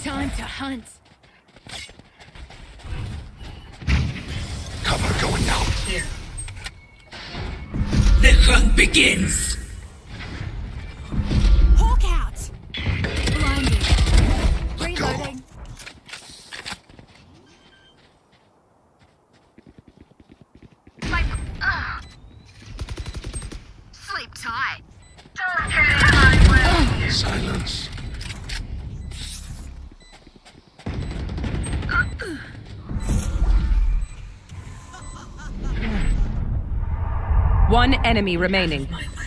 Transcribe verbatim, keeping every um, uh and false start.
Time to hunt. Cover going out. Here. The hunt begins! Hawk out! Blinded. Let go. Reloading. Like, ugh. Sleep tight. Silence. One enemy remaining.